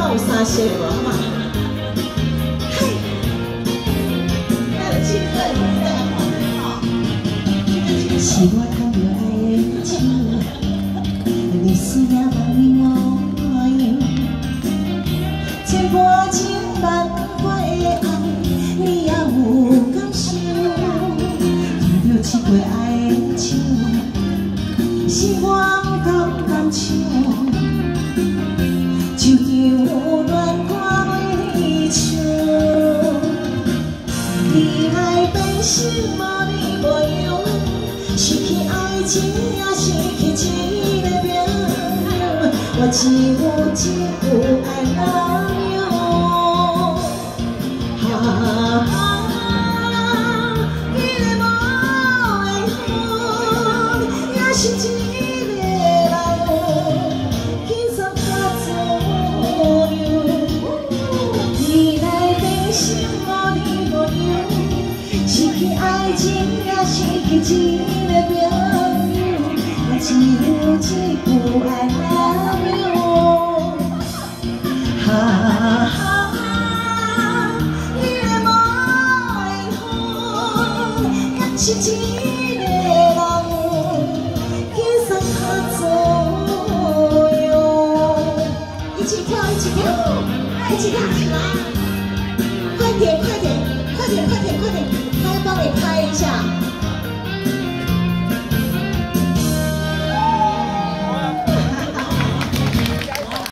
有三色无好嘛？嘿，咱亲爱的再来看吼，是我偷着爱的手，历史也万年千般情万般的爱，你也有感受？看着这杯爱的酒，是我甘唱。 就像乱歌为你唱，你来变心无你无用，失去爱情也失去一个命，我只有一句 I love you， 哈哈，你的无缘分也是一个人。 爱情也失去一个朋友，我只有一句 I love you， 哈哈，你的无缘分也是一个人，去送他左右，一起跳，一起跳，一起跳起来，快点，快点，快点，快点，快点！ 帮你拍一下。